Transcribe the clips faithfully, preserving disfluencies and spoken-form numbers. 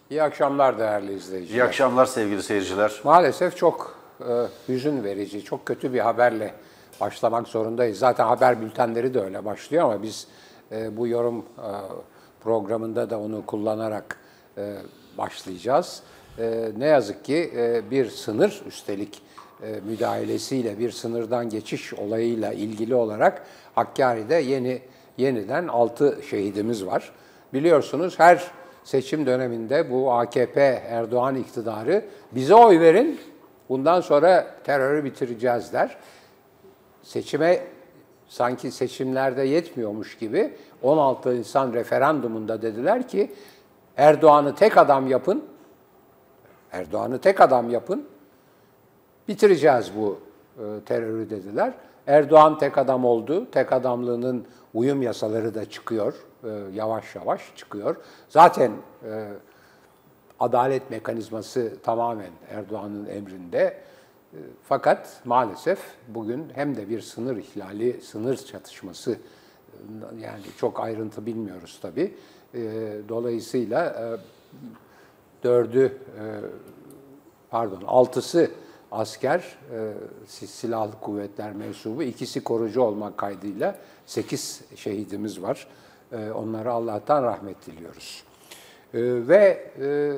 İyi akşamlar değerli izleyiciler. İyi akşamlar sevgili seyirciler. Maalesef çok e, hüzün verici, çok kötü bir haberle başlamak zorundayız. Zaten haber bültenleri de öyle başlıyor ama biz e, bu yorum e, programında da onu kullanarak e, başlayacağız. E, ne yazık ki e, bir sınır, üstelik e, müdahalesiyle bir sınırdan geçiş olayıyla ilgili olarak Hakkari'de yeni yeniden altı şehidimiz var. Biliyorsunuz her seçim döneminde bu A K P Erdoğan iktidarı bize oy verin, bundan sonra terörü bitireceğiz der. Seçime sanki seçimlerde yetmiyormuş gibi on altı Nisan referandumunda dediler ki Erdoğan'ı tek adam yapın, Erdoğan'ı tek adam yapın, bitireceğiz bu e, terörü dediler. Erdoğan tek adam oldu, tek adamlığının uyum yasaları da çıkıyor, e, yavaş yavaş çıkıyor. Zaten e, adalet mekanizması tamamen Erdoğan'ın emrinde. E, fakat maalesef bugün hem de bir sınır ihlali, sınır çatışması, e, yani çok ayrıntı bilmiyoruz tabii. E, dolayısıyla e, dördü, e, pardon altısı asker, e, silahlı kuvvetler mensubu, ikisi korucu olmak kaydıyla sekiz şehidimiz var. E, onlara Allah'tan rahmet diliyoruz. E, ve e,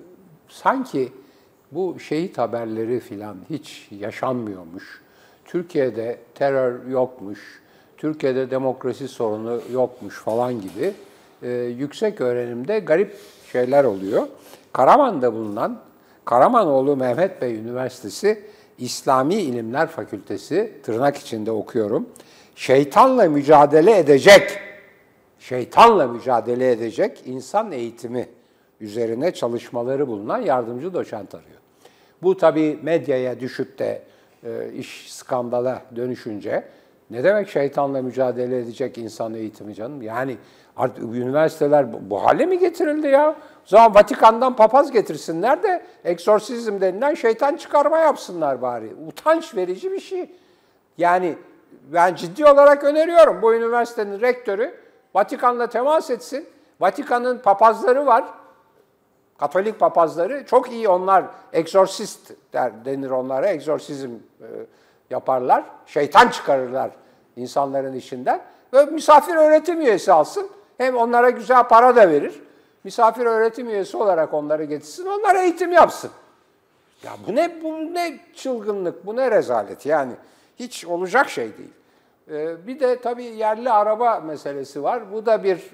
sanki bu şehit haberleri filan hiç yaşanmıyormuş. Türkiye'de terör yokmuş, Türkiye'de demokrasi sorunu yokmuş falan gibi e, yüksek öğrenimde garip şeyler oluyor. Karaman'da bulunan Karamanoğlu Mehmet Bey Üniversitesi İslami İlimler Fakültesi, tırnak içinde okuyorum, şeytanla mücadele edecek, şeytanla mücadele edecek insan eğitimi üzerine çalışmaları bulunan yardımcı doçent arıyor. Bu tabii medyaya düşüp de e, iş skandala dönüşünce ne demek şeytanla mücadele edecek insan eğitimi canım? Yani artık üniversiteler bu, bu hale mi getirildi ya? O zaman Vatikan'dan papaz getirsinler de eksorsizm denilen şeytan çıkarma yapsınlar bari. Utanç verici bir şey. Yani ben ciddi olarak öneriyorum bu üniversitenin rektörü Vatikan'la temas etsin. Vatikan'ın papazları var. Katolik papazları çok iyi, onlar eksorsist der, denir onlara. Eksorsizm e, yaparlar. Şeytan çıkarırlar insanların içinden. Ve misafir öğretim üyesi alsın. Hem onlara güzel para da verir. Misafir öğretim üyesi olarak onları getirsin, onlara eğitim yapsın. Ya bu ne, bu ne çılgınlık, bu ne rezalet yani. Hiç olacak şey değil. Ee, bir de tabii yerli araba meselesi var. Bu da bir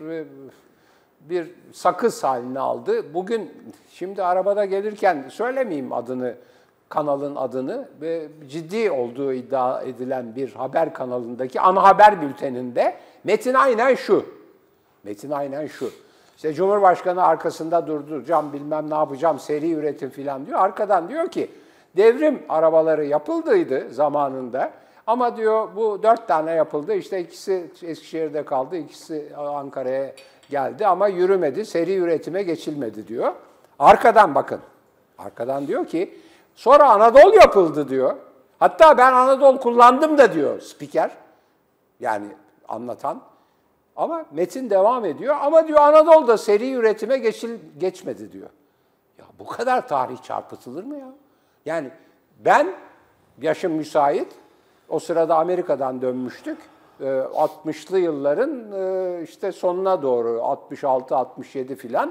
bir sakız haline aldı. Bugün, şimdi arabada gelirken söylemeyeyim adını, kanalın adını, ve ciddi olduğu iddia edilen bir haber kanalındaki ana haber bülteninde metin aynen şu. Metin aynen şu. İşte Cumhurbaşkanı arkasında durduracağım, bilmem ne yapacağım, seri üretim falan diyor. Arkadan diyor ki devrim arabaları yapıldıydı zamanında ama diyor bu dört tane yapıldı. İşte ikisi Eskişehir'de kaldı, ikisi Ankara'ya geldi ama yürümedi, seri üretime geçilmedi diyor. Arkadan bakın, arkadan diyor ki sonra Anadolu yapıldı diyor. Hatta ben Anadolu kullandım da diyor spiker, yani anlatan. Ama metin devam ediyor. Ama diyor Anadolu'da seri üretime geçil, geçmedi diyor. Ya bu kadar tarih çarpıtılır mı ya? Yani ben, yaşım müsait, o sırada Amerika'dan dönmüştük. altmışlı yılların işte sonuna doğru, altmış altı altmış yedi filan,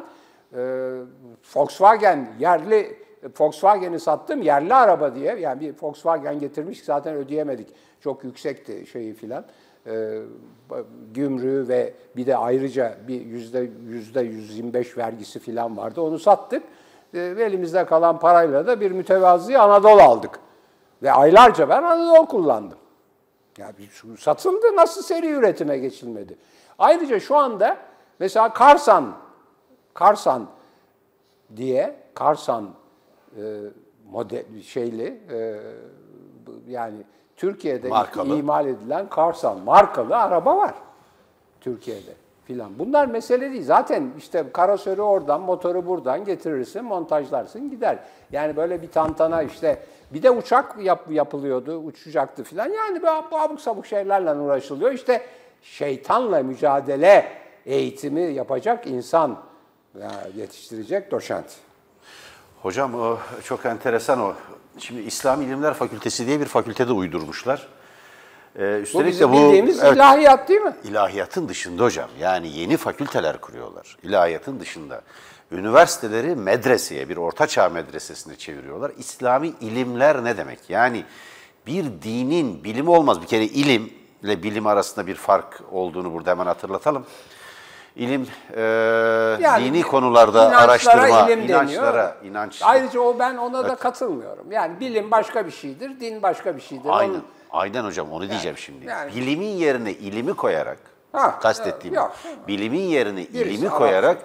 Volkswagen, yerli Volkswagen'i sattım, yerli araba diye. Yani bir Volkswagen getirmiş, zaten ödeyemedik. Çok yüksekti şeyi filan. E, gümrüğü ve bir de ayrıca bir yüzde yüzde yüz yirmi beş vergisi filan vardı. Onu sattık e, ve elimizde kalan parayla da bir mütevazı Anadolu aldık. Ve aylarca ben Anadolu kullandım. Yani satıldı, nasıl seri üretime geçilmedi? Ayrıca şu anda mesela Karsan, Karsan diye, Karsan e, model şeyli, e, yani Türkiye'de markalı, imal edilen Karsan markalı araba var Türkiye'de filan. Bunlar mesele değil. Zaten işte karosörü oradan, motoru buradan getirirsin, montajlarsın, gider. Yani böyle bir tantana işte, bir de uçak yap, yapılıyordu, uçacaktı filan. Yani bu abuk sabuk şeylerle uğraşılıyor. İşte şeytanla mücadele eğitimi yapacak insan yani yetiştirecek doçent. Hocam o çok enteresan o. Şimdi İslam İlimler Fakültesi diye bir fakültede uydurmuşlar. Ee, Bu bizim de bu, bildiğimiz evet, ilahiyat değil mi? İlahiyatın dışında hocam. Yani yeni fakülteler kuruyorlar. İlahiyatın dışında. Üniversiteleri medreseye, bir ortaçağ medresesine çeviriyorlar. İslami ilimler ne demek? Yani bir dinin bilimi olmaz. Bir kere ilimle bilim arasında bir fark olduğunu burada hemen hatırlatalım. İlim, e, yani, dini konularda araştırma, ilim inançlara, inanç. Ayrıca o ben ona evet. da katılmıyorum. Yani bilim başka bir şeydir, din başka bir şeydir. Aynen, Onun... aynen hocam onu yani, diyeceğim şimdi. Yani... Bilimin yerine ilimi koyarak, ha, kastettiğim, yok, bilimin yerine Birisi ilimi koyarak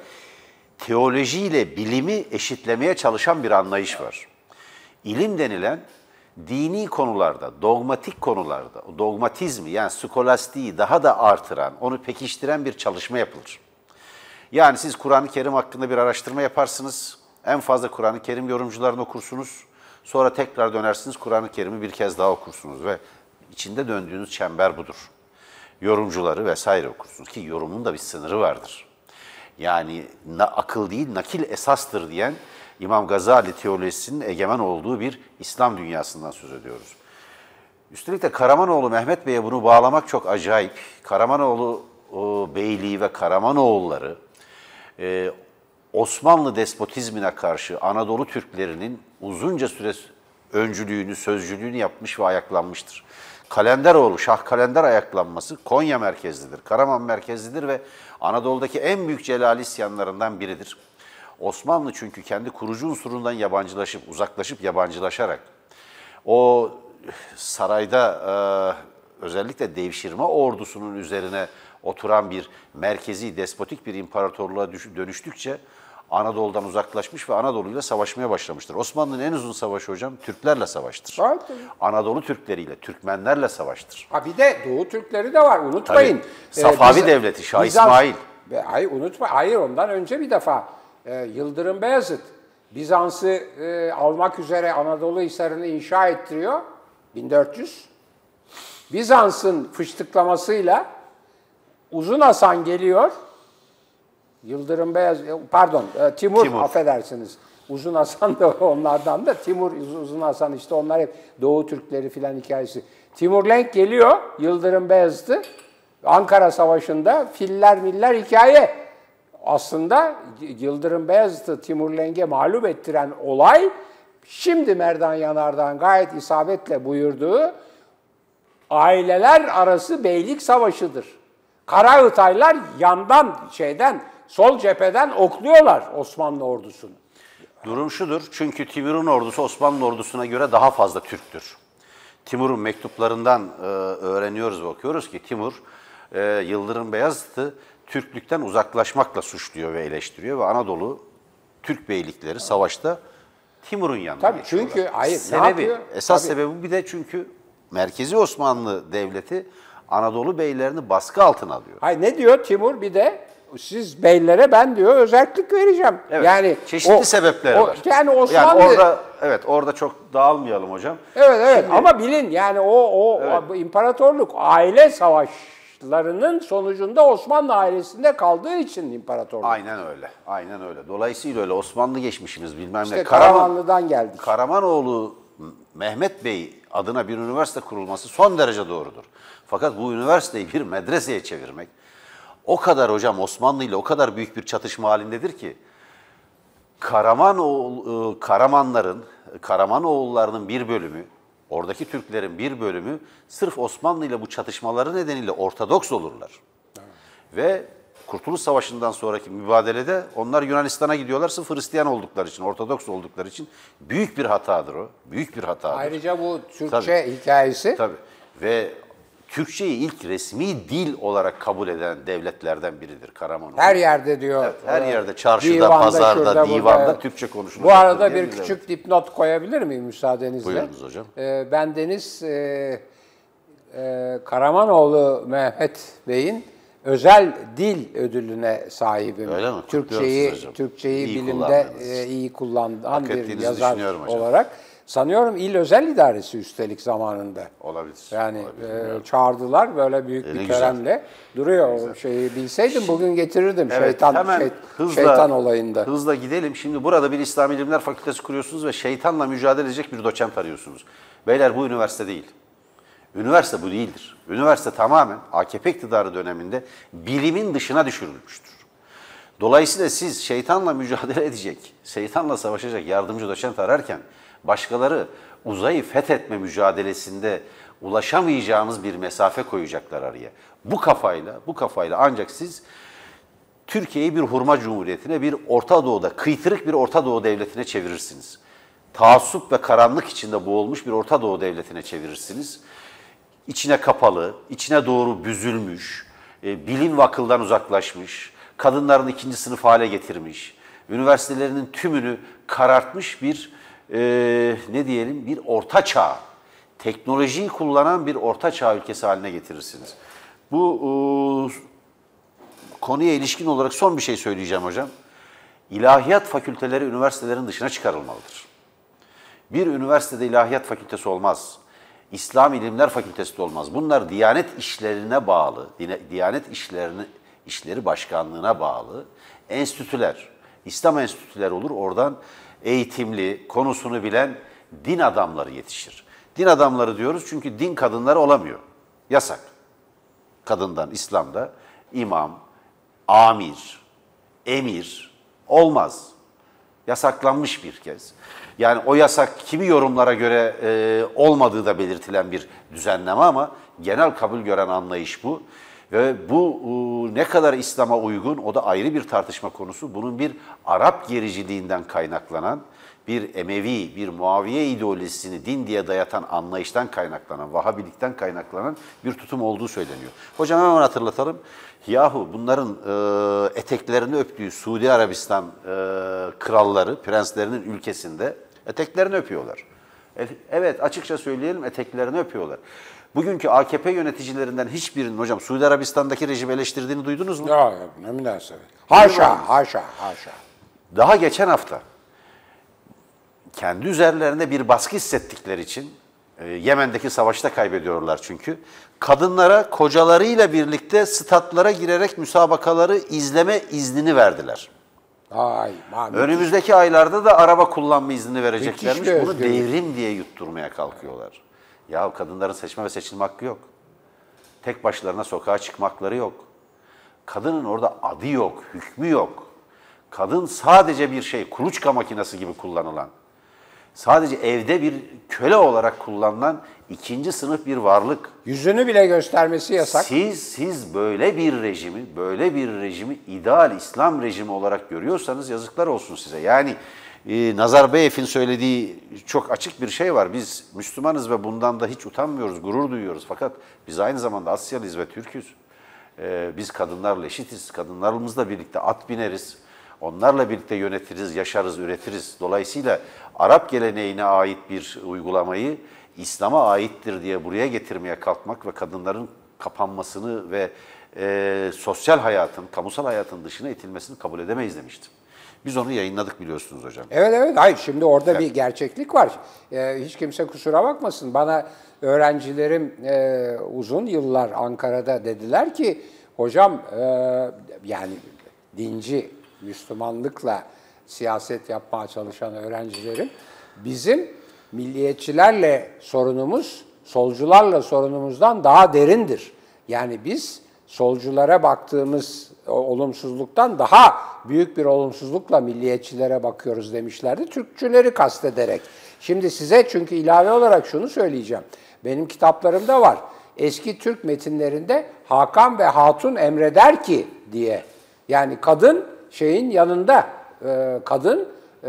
teolojiyle bilimi eşitlemeye çalışan bir anlayış var. İlim denilen dini konularda, dogmatik konularda, dogmatizmi yani skolastiği daha da artıran, onu pekiştiren bir çalışma yapılır. Yani siz Kur'an-ı Kerim hakkında bir araştırma yaparsınız, en fazla Kur'an-ı Kerim yorumcularını okursunuz, sonra tekrar dönersiniz Kur'an-ı Kerim'i bir kez daha okursunuz ve içinde döndüğünüz çember budur. Yorumcuları vesaire okursunuz ki yorumun da bir sınırı vardır. Yani na, akıl değil, nakil esastır diyen İmam Gazali teolojisinin egemen olduğu bir İslam dünyasından söz ediyoruz. Üstelik de Karamanoğlu Mehmet Bey'e bunu bağlamak çok acayip. Karamanoğlu o, Beyliği ve Karamanoğulları e, Osmanlı despotizmine karşı Anadolu Türklerinin uzunca süre öncülüğünü, sözcülüğünü yapmış ve ayaklanmıştır. Kalenderoğlu, Şah Kalender ayaklanması Konya merkezlidir, Karaman merkezlidir ve Anadolu'daki en büyük celali isyanlarından biridir. Osmanlı çünkü kendi kurucu unsurundan yabancılaşıp, uzaklaşıp yabancılaşarak o sarayda e, özellikle devşirme ordusunun üzerine oturan bir merkezi, despotik bir imparatorluğa dönüştükçe Anadolu'dan uzaklaşmış ve Anadolu'yla savaşmaya başlamıştır. Osmanlı'nın en uzun savaşı hocam Türklerle savaştır. Evet. Anadolu Türkleriyle, Türkmenlerle savaştır. Ha bir de Doğu Türkleri de var, unutmayın. Tabii, Safavi ee, Devleti, Şah Bizans, İsmail. Hayır unutma, hayır ondan önce bir defa e, Yıldırım Beyazıt Bizans'ı e, almak üzere Anadolu Hisarı'nı inşa ettiriyor bin dört yüz. Bizans'ın fıştıklamasıyla Uzun Hasan geliyor. Yıldırım Beyaz, pardon Timur, Timur affedersiniz. Uzun Hasan da onlardan da Timur, Uzun Hasan işte onlar hep Doğu Türkleri filan hikayesi. Timur Lenk geliyor, Yıldırım Beyazıt'ı Ankara Savaşı'nda filler miller hikaye. Aslında Yıldırım Beyazıt'ı Timur Lenk'e mağlup ettiren olay şimdi Merdan Yanardağ'ın gayet isabetle buyurduğu aileler arası beylik savaşıdır. Karaağıtaylar yandan şeyden sol cepheden okluyorlar Osmanlı ordusunu. Durum şudur, çünkü Timur'un ordusu Osmanlı ordusuna göre daha fazla Türktür. Timur'un mektuplarından e, öğreniyoruz ve okuyoruz ki Timur, e, Yıldırım Beyazıt'ı Türklükten uzaklaşmakla suçluyor ve eleştiriyor ve Anadolu Türk beylikleri savaşta Timur'un yanına Tabii geçiyorlar. çünkü hayır, sebebi, ne yapıyor? Esas Tabii. sebebi bir de çünkü Merkezi Osmanlı Devleti Anadolu beylerini baskı altına alıyor. Hayır ne diyor Timur bir de? Siz beylere ben diyor özellik vereceğim. Evet, yani çeşitli o, sebepleri o, var. Yani Osmanlı yani orada evet orada çok dağılmayalım hocam. Evet evet Şimdi, ama bilin yani o o, evet. o imparatorluk aile savaşlarının sonucunda Osmanlı ailesinde kaldığı için imparatorluk. Aynen öyle. Aynen öyle. Dolayısıyla öyle Osmanlı geçmişimiz bilmem işte ne. Karamanlı'dan geldik. Karamanoğlu Mehmet Bey adına bir üniversite kurulması son derece doğrudur. Fakat bu üniversiteyi bir medreseye çevirmek o kadar hocam Osmanlı ile o kadar büyük bir çatışma halindedir ki Karamanoğlu, Karamanların, Karamanoğullarının bir bölümü, oradaki Türklerin bir bölümü sırf Osmanlı ile bu çatışmaları nedeniyle Ortodoks olurlar. Evet. Ve Kurtuluş Savaşı'ndan sonraki mübadelede onlar Yunanistan'a gidiyorlar sırf Hristiyan oldukları için, Ortodoks oldukları için. Büyük bir hatadır o, büyük bir hatadır. Ayrıca bu Türkçe tabii, hikayesi. Tabii ve Türkçeyi ilk resmi dil olarak kabul eden devletlerden biridir Karamanoğlu. Her yerde diyor. Evet, her yerde, çarşıda, divanda, pazarda, şurada, divanda burada. Türkçe konuşulur. Bu arada bir küçük devlet. Dipnot koyabilir miyim müsaadenizle? Buyurunuz hocam. Ee, bendeniz e, e, Karamanoğlu Mehmet Bey'in özel dil ödülüne sahibim. Öyle mi? Türkçeyi Türkçeyi iyi bilimde e, iyi kullanan bir yazar olarak. Sanıyorum il özel idaresi üstelik zamanında. Olabilir. Yani olabilir, e, çağırdılar böyle büyük E, bir ne törenle. Duruyor o şeyi. Bilseydim bugün getirirdim Evet, şeytan hemen şey- hızla, şeytan olayında. Hızla gidelim. Şimdi burada bir İslam İlimler Fakültesi kuruyorsunuz ve şeytanla mücadele edecek bir doçent arıyorsunuz. Beyler bu üniversite değil. Üniversite bu değildir. Üniversite tamamen A K P iktidarı döneminde bilimin dışına düşürülmüştür. Dolayısıyla siz şeytanla mücadele edecek, şeytanla savaşacak yardımcı doçent ararken başkaları uzayı fethetme mücadelesinde ulaşamayacağınız bir mesafe koyacaklar araya. Bu kafayla, bu kafayla ancak siz Türkiye'yi bir hurma cumhuriyetine, bir Orta Doğu'da, kıytırık bir Orta Doğu devletine çevirirsiniz. Taassup ve karanlık içinde boğulmuş bir Orta Doğu devletine çevirirsiniz. İçine kapalı, içine doğru büzülmüş, e, bilim ve akıldan uzaklaşmış, kadınların ikinci sınıf hale getirmiş, üniversitelerinin tümünü karartmış bir, e, ne diyelim, bir orta çağ, teknolojiyi kullanan bir orta çağ ülkesi haline getirirsiniz. Bu e, konuya ilişkin olarak son bir şey söyleyeceğim hocam. İlahiyat fakülteleri üniversitelerin dışına çıkarılmalıdır. Bir üniversitede ilahiyat fakültesi olmaz. İslam İlimler Fakültesi de olmaz. Bunlar Diyanet işlerine bağlı, Diyanet işlerini, işleri başkanlığına bağlı enstitüler, İslam enstitüleri olur. Oradan eğitimli, konusunu bilen din adamları yetişir. Din adamları diyoruz çünkü din kadınları olamıyor. Yasak. Kadından İslam'da imam, amir, emir olmaz. Yasaklanmış bir kez. Yani o yasak kimi yorumlara göre e, olmadığı da belirtilen bir düzenleme ama genel kabul gören anlayış bu. Ve bu e, ne kadar İslam'a uygun o da ayrı bir tartışma konusu. Bunun bir Arap gericiliğinden kaynaklanan, bir Emevi, bir Muaviye ideolojisini din diye dayatan anlayıştan kaynaklanan, Vahabilikten kaynaklanan bir tutum olduğu söyleniyor. Hocam hemen hatırlatalım. Yahu bunların e, eteklerini öptüğü Suudi Arabistan e, kralları, prenslerinin ülkesinde eteklerini öpüyorlar. E, evet açıkça söyleyelim eteklerini öpüyorlar. Bugünkü A K P yöneticilerinden hiçbirinin hocam Suudi Arabistan'daki rejimi eleştirdiğini duydunuz mu? Ya, ya ne münasebet. Haşa, haşa, haşa. Daha geçen hafta kendi üzerlerine bir baskı hissettikleri için, e, Yemen'deki savaşta kaybediyorlar çünkü, kadınlara kocalarıyla birlikte statlara girerek müsabakaları izleme iznini verdiler. Ay, man, Önümüzdeki aylarda da araba kullanma izni vereceklermiş. Müthiş bir Bunu özgürlük. devrim diye yutturmaya kalkıyorlar. Ya kadınların seçme ve seçilme hakkı yok. Tek başlarına sokağa çıkma hakları yok. Kadının orada adı yok, hükmü yok. Kadın sadece bir şey, kuluçka makinesi gibi kullanılan, sadece evde bir köle olarak kullanılan ikinci sınıf bir varlık. yüzünü bile göstermesi yasak. Siz siz böyle bir rejimi, böyle bir rejimi ideal İslam rejimi olarak görüyorsanız yazıklar olsun size. Yani e, Nazarbayev'in söylediği çok açık bir şey var. Biz Müslümanız ve bundan da hiç utanmıyoruz, gurur duyuyoruz. Fakat biz aynı zamanda Asyalıyız ve Türk'üz. E, biz kadınlarla eşitiz. Kadınlarımızla birlikte at bineriz. Onlarla birlikte yönetiriz, yaşarız, üretiriz. Dolayısıyla Arap geleneğine ait bir uygulamayı İslam'a aittir diye buraya getirmeye kalkmak ve kadınların kapanmasını ve e, sosyal hayatın, kamusal hayatın dışına itilmesini kabul edemeyiz demiştim. Biz onu yayınladık biliyorsunuz hocam. Evet evet. Hayır şimdi orada Evet. bir gerçeklik var. Ee, hiç kimse kusura bakmasın. Bana öğrencilerim e, uzun yıllar Ankara'da dediler ki hocam e, yani dinci Müslümanlıkla siyaset yapmaya çalışan öğrencilerim bizim milliyetçilerle sorunumuz solcularla sorunumuzdan daha derindir. Yani biz solculara baktığımız olumsuzluktan daha büyük bir olumsuzlukla milliyetçilere bakıyoruz demişlerdi. Türkçüleri kastederek. Şimdi size çünkü ilave olarak şunu söyleyeceğim. Benim kitaplarımda var. Eski Türk metinlerinde Hakan ve Hatun emreder ki diye. Yani kadın şeyin yanında, kadın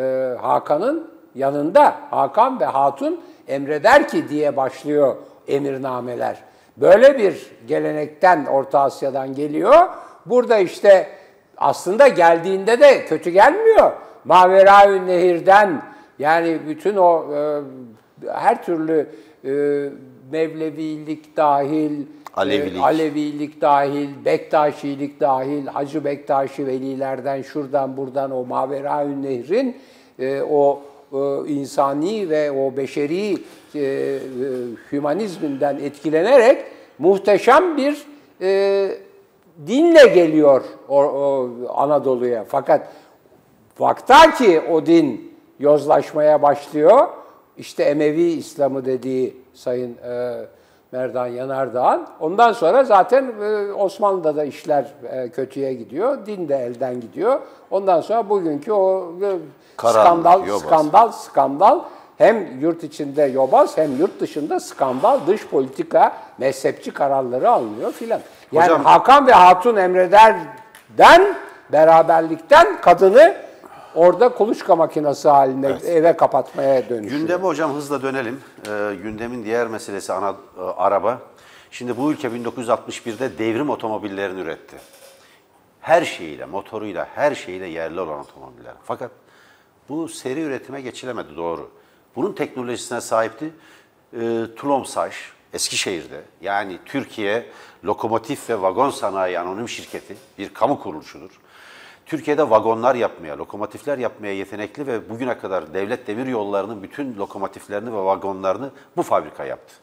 Hakan'ın yanında, Hakan ve Hatun emreder ki diye başlıyor emirnameler. Böyle bir gelenekten Orta Asya'dan geliyor. Burada işte aslında geldiğinde de kötü gelmiyor. Mavera-i Nehir'den yani bütün o e, her türlü e, Mevlevilik dahil, Alevilik. E, Alevilik dahil, Bektaşilik dahil, Hacı Bektaşi velilerden şuradan buradan o Mavera-i Nehir'in e, o e, insani ve o beşeri e, e, hümanizminden etkilenerek muhteşem bir e, dinle geliyor o, o Anadolu'ya. Fakat vaktaki o din yozlaşmaya başlıyor. İşte Emevi İslamı dediği Sayın e, Merdan Yanardağ'ın. Ondan sonra zaten e, Osmanlı'da da işler e, kötüye gidiyor. Din de elden gidiyor. Ondan sonra bugünkü o e, Karanlık, skandal, yobaz. skandal, skandal hem yurt içinde yobaz hem yurt dışında skandal, dış politika, mezhepçi kararları alınıyor filan. Yani Hocam, Hakan ve Hatun emrederden, beraberlikten kadını orada kuluçka makinesi haline evet. eve kapatmaya dönüşüyor. Gündeme hocam hızla dönelim. Ee, gündemin diğer meselesi ana, e, araba. Şimdi bu ülke bin dokuz yüz altmış birde devrim otomobillerini üretti. Her şeyiyle, motoruyla, her şeyiyle yerli olan otomobiller. Fakat bu seri üretime geçilemedi, doğru. Bunun teknolojisine sahipti e, Tulomsaş, Eskişehir'de. Yani Türkiye Lokomotif ve Vagon Sanayi Anonim Şirketi bir kamu kuruluşudur. Türkiye'de vagonlar yapmaya, lokomotifler yapmaya yetenekli ve bugüne kadar devlet demir yollarının bütün lokomotiflerini ve vagonlarını bu fabrika yaptı.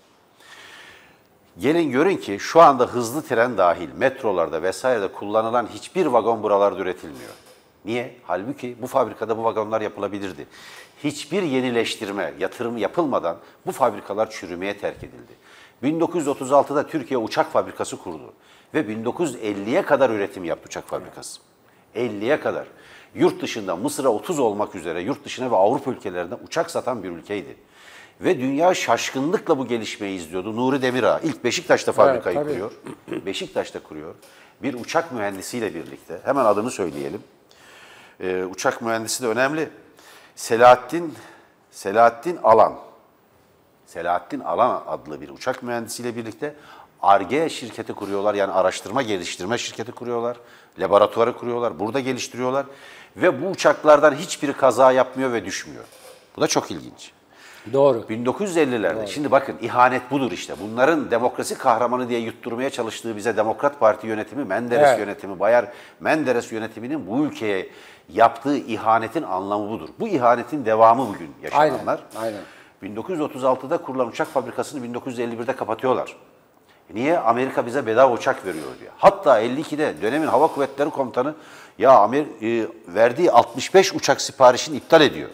Gelin görün ki şu anda hızlı tren dahil metrolarda vesairede kullanılan hiçbir vagon buralarda üretilmiyor. Niye? Halbuki bu fabrikada bu vagonlar yapılabilirdi. Hiçbir yenileştirme, yatırım yapılmadan bu fabrikalar çürümeye terk edildi. bin dokuz yüz otuz altıda Türkiye uçak fabrikası kurdu ve bin dokuz yüz elliye kadar üretim yaptı uçak fabrikası. elliye kadar. Yurt dışında Mısır'a otuz olmak üzere yurt dışına ve Avrupa ülkelerine uçak satan bir ülkeydi. Ve dünya şaşkınlıkla bu gelişmeyi izliyordu. Nuri Demirağ ilk Beşiktaş'ta fabrikayı evet, kuruyor. Beşiktaş'ta kuruyor. Bir uçak mühendisiyle birlikte. Hemen adını söyleyelim. Ee, uçak mühendisi de önemli. Selahattin Selahattin Alan. Selahattin Alan adlı bir uçak mühendisiyle birlikte Ar-Ge şirketi kuruyorlar. Yani araştırma geliştirme şirketi kuruyorlar. Laboratuvarı kuruyorlar. Burada geliştiriyorlar. Ve bu uçaklardan hiçbiri kaza yapmıyor ve düşmüyor. Bu da çok ilginç. Doğru. bin dokuz yüz ellilerde. Doğru. Şimdi bakın ihanet budur işte. Bunların demokrasi kahramanı diye yutturmaya çalıştığı bize Demokrat Parti yönetimi, Menderes evet. yönetimi, Bayar Menderes yönetiminin bu ülkeye yaptığı ihanetin anlamı budur. Bu ihanetin devamı bugün yaşananlar. Aynen, aynen. bin dokuz yüz otuz altıda kurulan uçak fabrikasını bin dokuz yüz elli birde kapatıyorlar. Niye? Amerika bize bedava uçak veriyor diyor. Hatta elli ikide dönemin Hava Kuvvetleri Komutanı ya Amer e, verdiği altmış beş uçak siparişini iptal ediyor.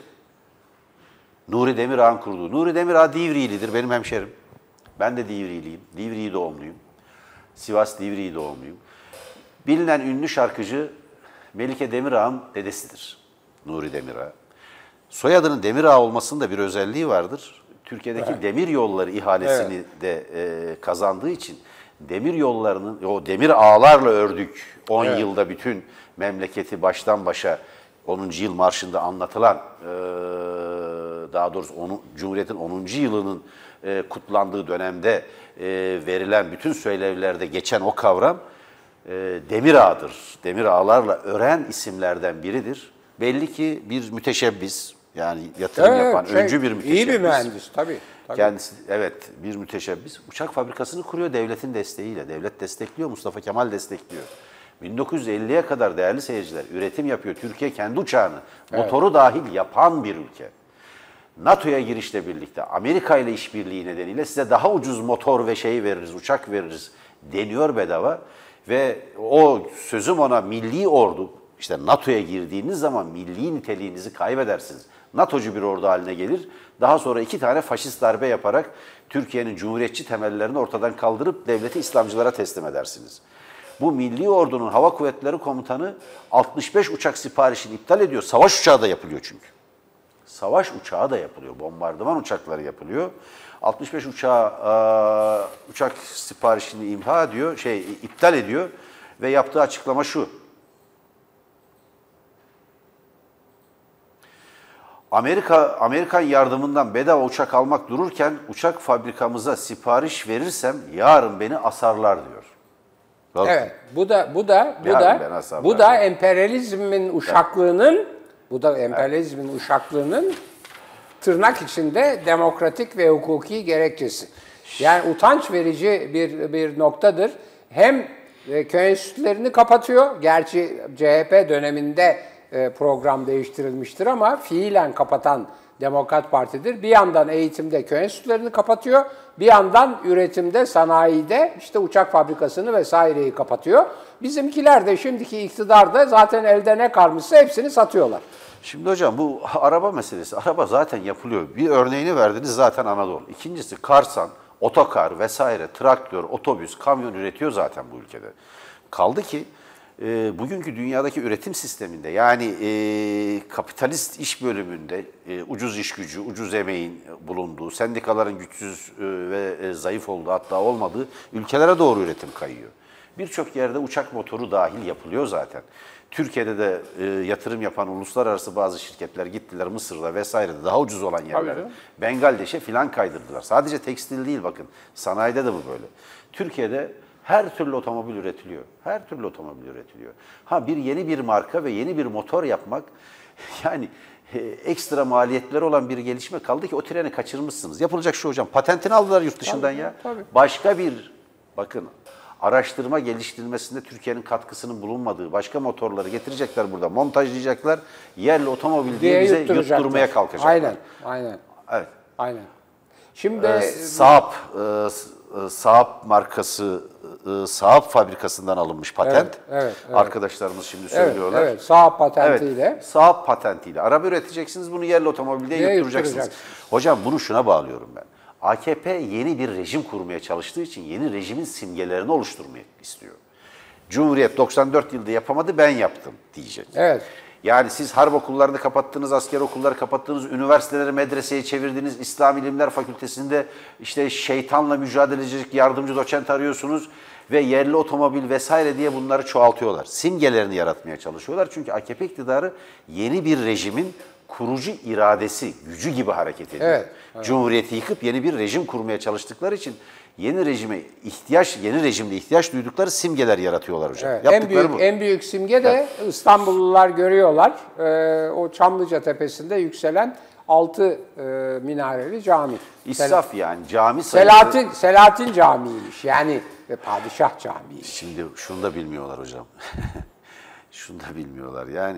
Nuri Demirağ'ın kurduğu. Nuri Demirağ Divriğilidir, benim hemşerim. Ben de Divriğiliyim. Divriği doğumluyum. Sivas Divriği doğumluyum. Bilinen ünlü şarkıcı Melike Demirağ'ın dedesidir. Nuri Demirağ. Soyadının Demirağ olmasının da bir özelliği vardır. Türkiye'deki evet. demir yolları ihalesini evet. de e, kazandığı için demir yollarının, o demir ağlarla ördük on evet. yılda bütün memleketi baştan başa onuncu yıl marşında anlatılan, e, daha doğrusu onu, Cumhuriyet'in onuncu yılının e, kutlandığı dönemde e, verilen bütün söylevlerde geçen o kavram e, demir ağdır. Demir ağlarla ören isimlerden biridir. Belli ki bir müteşebbis. Yani yatırım evet, yapan, şey, öncü bir müteşebbis. İyi bir mühendis tabii, tabii. Kendisi evet bir müteşebbis. Uçak fabrikasını kuruyor devletin desteğiyle. Devlet destekliyor, Mustafa Kemal destekliyor. bin dokuz yüz elliye kadar değerli seyirciler üretim yapıyor. Türkiye kendi uçağını, evet. motoru dahil yapan bir ülke. NATO'ya girişle birlikte Amerika ile işbirliği nedeniyle size daha ucuz motor ve şey veririz, uçak veririz deniyor bedava. Ve o sözüm ona milli ordu, işte NATO'ya girdiğiniz zaman milli niteliğinizi kaybedersiniz. NATO'cu bir ordu haline gelir. Daha sonra iki tane faşist darbe yaparak Türkiye'nin cumhuriyetçi temellerini ortadan kaldırıp devleti İslamcılara teslim edersiniz. Bu milli ordunun hava kuvvetleri komutanı altmış beş uçak siparişini iptal ediyor. Savaş uçağı da yapılıyor çünkü. Savaş uçağı da yapılıyor. Bombardıman uçakları yapılıyor. altmış beş uçağı, uçak siparişini imha ediyor, şey iptal ediyor ve yaptığı açıklama şu. Amerika Amerikan yardımından bedava uçak almak dururken uçak fabrikamıza sipariş verirsem yarın beni asarlar diyor. Bakın. Evet. Bu da bu da bu yarın da bu da emperyalizmin uşaklığının evet. bu da emperyalizmin evet. uşaklığının tırnak içinde demokratik ve hukuki gerekçesi. Yani utanç verici bir bir noktadır. Hem köy enstitülerini kapatıyor. Gerçi C H P döneminde program değiştirilmiştir ama fiilen kapatan Demokrat Parti'dir. Bir yandan eğitimde köy enstitülerini kapatıyor, bir yandan üretimde, sanayide işte uçak fabrikasını vesaireyi kapatıyor. Bizimkiler de şimdiki iktidarda zaten elde ne kalmışsa hepsini satıyorlar. Şimdi hocam bu araba meselesi, araba zaten yapılıyor. Bir örneğini verdiniz zaten Anadolu. İkincisi Karsan, otokar vesaire, traktör, otobüs, kamyon üretiyor zaten bu ülkede. Kaldı ki e, bugünkü dünyadaki üretim sisteminde yani e, kapitalist iş bölümünde e, ucuz iş gücü, ucuz emeğin bulunduğu, sendikaların güçsüz e, ve e, zayıf olduğu hatta olmadığı ülkelere doğru üretim kayıyor. Birçok yerde uçak motoru dahil yapılıyor zaten. Türkiye'de de e, yatırım yapan uluslararası bazı şirketler gittiler Mısır'da vesairede daha ucuz olan yerlere. Bangladeş'e filan kaydırdılar. Sadece tekstil değil bakın. Sanayide de bu böyle. Türkiye'de her türlü otomobil üretiliyor. Her türlü otomobil üretiliyor. Ha bir yeni bir marka ve yeni bir motor yapmak yani e, ekstra maliyetleri olan bir gelişme kaldı ki o treni kaçırmışsınız. Yapılacak şu hocam. Patentini aldılar yurt dışından tabii, ya. Tabii. Başka bir bakın araştırma geliştirilmesinde Türkiye'nin katkısının bulunmadığı başka motorları getirecekler burada, montajlayacaklar, yerli otomobil diye, diye bize yutturmaya kalkacaklar. Aynen, aynen. Evet. Aynen. Şimdi ee, Saab, e, Saab markası, e, Saab fabrikasından alınmış patent. Evet, evet, evet. Arkadaşlarımız şimdi söylüyorlar. Evet, evet. Saab patentiyle. Evet, Saab patentiyle. Araba üreteceksiniz, bunu yerli otomobil diye yutturacaksınız. Hocam bunu şuna bağlıyorum ben. A K P yeni bir rejim kurmaya çalıştığı için yeni rejimin simgelerini oluşturmayı istiyor. Cumhuriyet doksan dört yılda yapamadı, ben yaptım diyecek. Evet. Yani siz harp okullarını kapattınız, asker okulları kapattınız, üniversiteleri medreseye çevirdiniz, İslam İlimler Fakültesi'nde işte şeytanla mücadele edecek yardımcı doçent arıyorsunuz ve yerli otomobil vesaire diye bunları çoğaltıyorlar. Simgelerini yaratmaya çalışıyorlar çünkü A K P iktidarı yeni bir rejimin kurucu iradesi, gücü gibi hareket ediyor. Evet, evet. Cumhuriyeti yıkıp yeni bir rejim kurmaya çalıştıkları için yeni rejime ihtiyaç, yeni rejimde ihtiyaç duydukları simgeler yaratıyorlar hocam. Evet, en büyük bu. en büyük simge de evet. İstanbullular görüyorlar. Ee, o Çamlıca Tepesi'nde yükselen altı e, minareli cami. İsraf Sel- yani cami sayısı. Selahattin Selahattin Camii'ymiş. Yani ve Padişah Camii. Şimdi şunu da bilmiyorlar hocam. Şunu da bilmiyorlar. Yani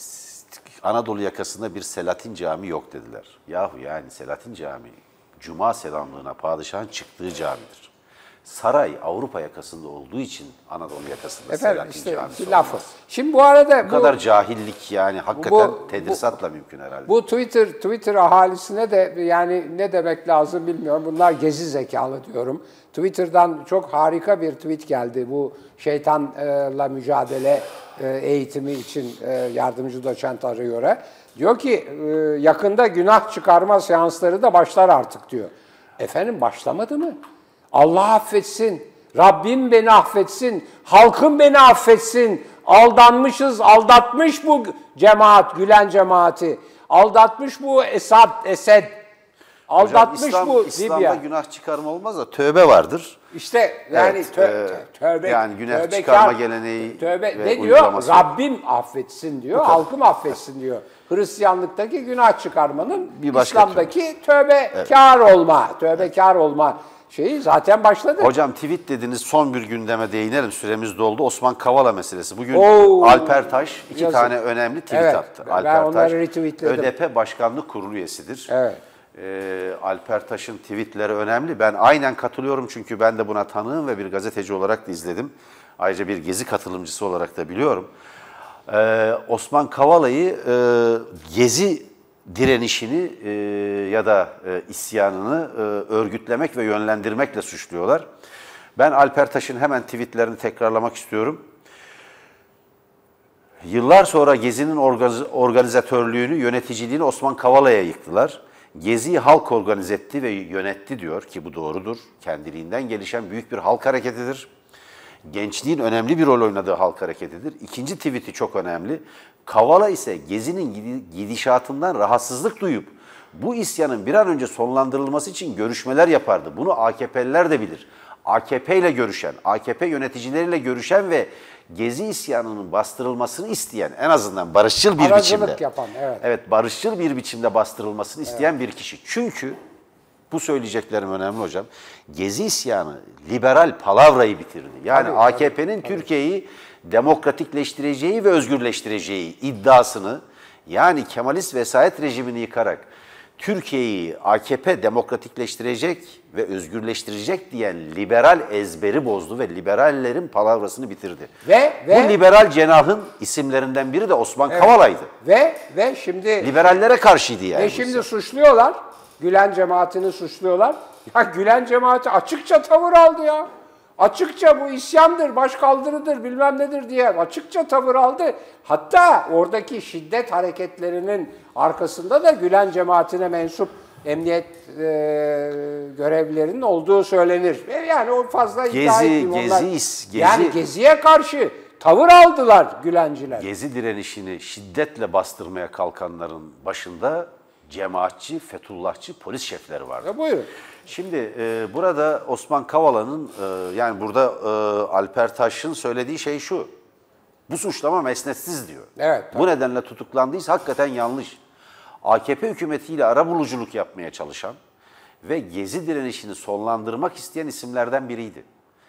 Anadolu yakasında bir Selahattin Camii yok dediler. Yahu yani Selahattin Camii, Cuma selamlığına padişahın çıktığı camidir. Saray Avrupa yakasında olduğu için Anadolu yakasında Efendim, Selahattin işte, Camisi lafı. olmaz. Şimdi bu arada bu, bu kadar cahillik yani hakikaten bu, tedrisatla bu, mümkün herhalde. Bu Twitter Twitter ahalisine de yani ne demek lazım bilmiyorum. Bunlar gezi zekalı diyorum. Twitter'dan çok harika bir tweet geldi. Bu şeytanla mücadele eğitimi için yardımcı doçent arıyor. Diyor ki yakında günah çıkarma seansları da başlar artık diyor. Efendim başlamadı mı? Allah affetsin, Rabbim beni affetsin, halkım beni affetsin. Aldanmışız, aldatmış bu cemaat, Gülen cemaati. Aldatmış bu Esad, Esed. Aldatmış Hocam, İslam, bu İslam'da Libya. günah çıkarma olmaz da tövbe vardır. İşte yani evet, tö, e, tövbe, yani günah tövbekar, çıkarma geleneği tövbe, ve ne diyor? uygulaması. Rabbim affetsin diyor, halkım affetsin diyor. Hristiyanlıktaki günah çıkarmanın bir İslam'daki tövbekar evet. olma, tövbekar olma şeyi zaten başladı. Hocam tweet dediniz, son bir gündeme değinelim, süremiz doldu. Osman Kavala meselesi. Bugün Oo, Alper Taş iki yazık. tane önemli tweet evet, attı. Ben Alper Taş retweetledim. Ö D P Başkanlık Kurulu üyesidir. Evet. Ee, Alper Taş'ın tweetleri önemli. Ben aynen katılıyorum çünkü ben de buna tanığım ve bir gazeteci olarak da izledim. Ayrıca bir gezi katılımcısı olarak da biliyorum. Ee, Osman Kavala'yı e, gezi direnişini e, ya da e, isyanını e, örgütlemek ve yönlendirmekle suçluyorlar. Ben Alper Taş'ın hemen tweetlerini tekrarlamak istiyorum. Yıllar sonra Gezi'nin organizatörlüğünü, yöneticiliğini Osman Kavala'ya yıktılar. Gezi'yi halk organize etti ve yönetti diyor ki bu doğrudur. Kendiliğinden gelişen büyük bir halk hareketidir. Gençliğin önemli bir rol oynadığı halk hareketidir. İkinci tweet'i çok önemli. Kavala ise Gezi'nin gidişatından rahatsızlık duyup bu isyanın bir an önce sonlandırılması için görüşmeler yapardı. Bunu A K P'liler de bilir. A K P ile görüşen, A K P yöneticileriyle görüşen ve Gezi isyanının bastırılmasını isteyen, en azından barışçıl bir Aracılık biçimde, yapan, evet. evet, barışçıl bir biçimde bastırılmasını isteyen evet. bir kişi. Çünkü bu söyleyeceklerim önemli hocam. Gezi isyanı liberal palavrayı bitirdi. Yani tabii, A K P'nin Türkiye'yi demokratikleştireceği ve özgürleştireceği iddiasını, yani Kemalist vesayet rejimini yıkarak Türkiye'yi A K P demokratikleştirecek ve özgürleştirecek diyen liberal ezberi bozdu ve liberallerin palavrasını bitirdi. Ve, ve bu liberal cenahın isimlerinden biri de Osman evet, Kavala'ydı. Ve ve şimdi liberallere karşıydı yani. Ve şimdi suçluyorlar. Gülen cemaatini suçluyorlar. Ya Gülen cemaati açıkça tavır aldı ya. Açıkça bu isyandır, başkaldırıdır, bilmem nedir diye açıkça tavır aldı. Hatta oradaki şiddet hareketlerinin arkasında da Gülen cemaatine mensup emniyet e, görevlilerinin olduğu söylenir. E yani o fazla iddia Gezi, etmeyeyim onlar. gezi, gezi, yani Gezi'ye karşı tavır aldılar Gülenciler. Gezi direnişini şiddetle bastırmaya kalkanların başında cemaatçi, Fethullahçı polis şefleri vardı. Ya buyurun. Şimdi e, burada Osman Kavala'nın, e, yani burada e, Alper Taş'ın söylediği şey şu. Bu suçlama mesnetsiz diyor. Evet. Bu nedenle tutuklandıysa hakikaten yanlış. A K P hükümetiyle arabuluculuk yapmaya çalışan ve Gezi direnişini sonlandırmak isteyen isimlerden biriydi.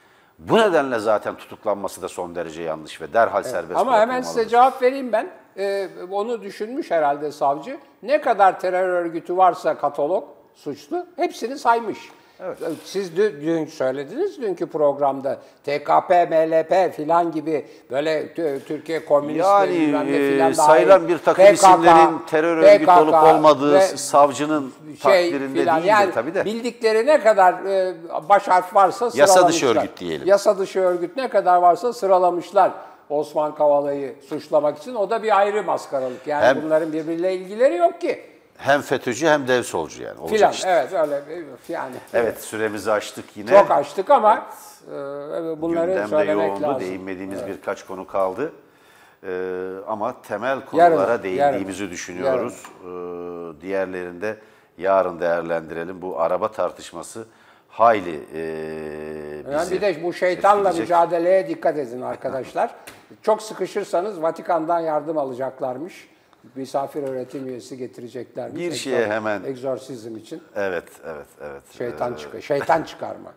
Bu nedenle zaten tutuklanması da son derece yanlış ve derhal evet. serbest Ama hemen size bırakılmalıdır. cevap vereyim ben. Ee, onu düşünmüş herhalde savcı. Ne kadar terör örgütü varsa katalog, suçlu, hepsini saymış. Evet. Siz dün, dün söylediniz, dünkü programda T K P, M L P filan gibi böyle Türkiye Komünistleri yani filan e, sayılan bir takım P K K, isimlerin terör örgütü olup olmadığı savcının şey takdirinde filan, değildir yani tabii de. Bildikleri ne kadar e, baş harf varsa sıralamışlar. Yasa dışı örgüt diyelim. Yasa dışı örgüt ne kadar varsa sıralamışlar Osman Kavala'yı suçlamak için. O da bir ayrı maskaralık. Yani hem, bunların birbiriyle ilgileri yok ki. Hem FETÖ'cü hem dev solcu yani. Olacak filan, işte. evet öyle yani. Evet, süremizi açtık yine. Çok açtık ama evet. e, bunları gündemde söylemek yoğundu, lazım. değinmediğimiz evet. birkaç konu kaldı. Ee, ama temel konulara yarın, değindiğimizi yarın. düşünüyoruz. Ee, diğerlerinde yarın değerlendirelim. Bu araba tartışması hayli e, bizi... Yani bir de bu şeytanla mücadeleye dikkat edin arkadaşlar. Çok sıkışırsanız Vatikan'dan yardım alacaklarmış. Misafir öğretim üyesi getireceklermiş. Bir şeye Egzor, hemen... Egzorsizm için. Evet, evet, evet. Şeytan, ee, çıkar, şeytan çıkarma.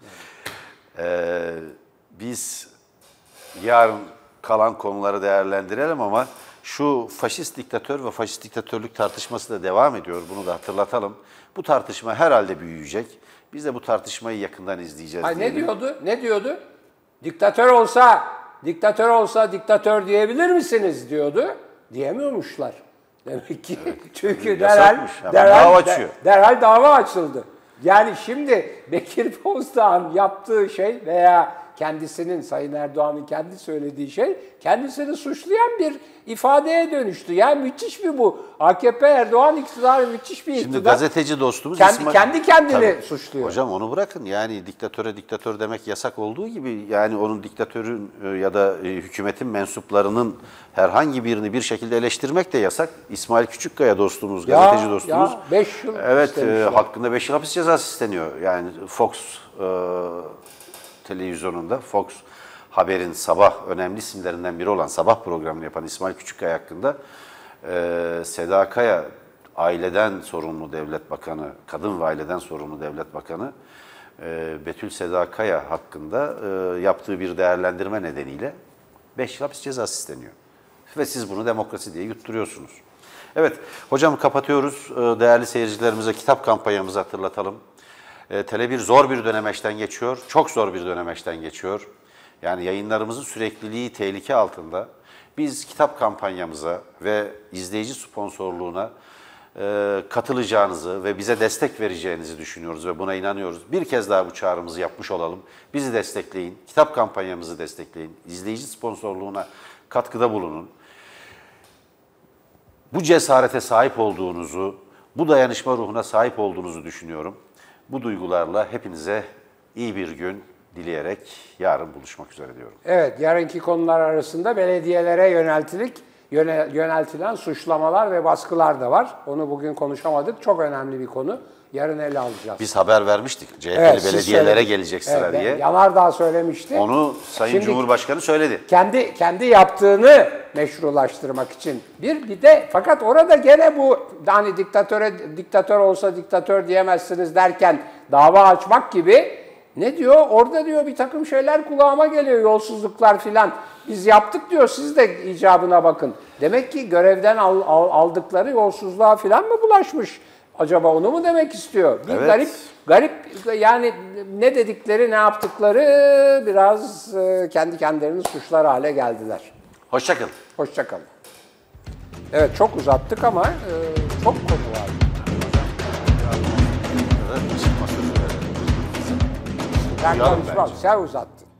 Ee, biz yarın kalan konuları değerlendirelim ama şu faşist diktatör ve faşist diktatörlük tartışması da devam ediyor. Bunu da hatırlatalım. Bu tartışma herhalde büyüyecek. Biz de bu tartışmayı yakından izleyeceğiz. Hayır, ne diyordu? Ne diyordu? Diktatör olsa, diktatör olsa diktatör diyebilir misiniz diyordu. Diyemiyormuşlar. Demek ki evet. çünkü derhal, derhal, dava açıyor. derhal dava açıldı. Yani şimdi Bekir Bozdağ'ın yaptığı şey veya kendisinin, Sayın Erdoğan'ın kendi söylediği şey kendisini suçlayan bir ifadeye dönüştü. Yani müthiş bir bu. A K P Erdoğan iktidarı müthiş bir iktidar. Şimdi gazeteci dostumuz kendi, İsmail... kendi kendini Tabii. suçluyor. Hocam onu bırakın. Yani diktatöre diktatör demek yasak olduğu gibi yani onun diktatörün ya da hükümetin mensuplarının herhangi birini bir şekilde eleştirmek de yasak. İsmail Küçükkaya dostumuz, ya, gazeteci dostumuz. Ya beş yıl evet, e, hakkında beş yıl hapis cezası isteniyor. Yani Fox e, televizyonunda Fox Haber'in sabah önemli isimlerinden biri olan sabah programını yapan İsmail Küçükkaya hakkında e, Seda Kaya aileden sorumlu devlet bakanı, kadın ve aileden sorumlu devlet bakanı e, Betül Seda Kaya hakkında e, yaptığı bir değerlendirme nedeniyle beş yıl hapis cezası isteniyor. Ve siz bunu demokrasi diye yutturuyorsunuz. Evet, hocam kapatıyoruz. Değerli seyircilerimize kitap kampanyamızı hatırlatalım. Tele bir zor bir dönemeçten geçiyor, çok zor bir dönemeçten geçiyor. Yani yayınlarımızın sürekliliği tehlike altında. Biz kitap kampanyamıza ve izleyici sponsorluğuna e, katılacağınızı ve bize destek vereceğinizi düşünüyoruz ve buna inanıyoruz. Bir kez daha bu çağrımızı yapmış olalım. Bizi destekleyin, kitap kampanyamızı destekleyin, izleyici sponsorluğuna katkıda bulunun. Bu cesarete sahip olduğunuzu, bu dayanışma ruhuna sahip olduğunuzu düşünüyorum. Bu duygularla hepinize iyi bir gün dileyerek yarın buluşmak üzere diyorum. Evet, yarınki konular arasında belediyelere yöneltilik, yöneltilen suçlamalar ve baskılar da var. Onu bugün konuşamadık. Çok önemli bir konu. Yarın ele alacağız. Biz haber vermiştik. C H P'li evet, belediyelere gelecek sıra evet, diye. Yanardağ söylemişti. Onu Sayın Şimdi, Cumhurbaşkanı söyledi. Kendi kendi yaptığını meşrulaştırmak için. Bir bir de fakat orada gene bu hani diktatöre diktatör olsa diktatör diyemezsiniz derken dava açmak gibi ne diyor? Orada diyor bir takım şeyler kulağıma geliyor, yolsuzluklar filan. Biz yaptık diyor, siz de icabına bakın. Demek ki görevden al, al, aldıkları yolsuzluğa filan mı bulaşmış Acaba onu mu demek istiyor? Bir Evet. garip, garip yani ne dedikleri, ne yaptıkları biraz e, kendi kendilerini suçlar hale geldiler. Hoşça kalın. Hoşça kalın. Evet, çok uzattık ama e, çok konu var. Ben konuşmam, sen uzattın.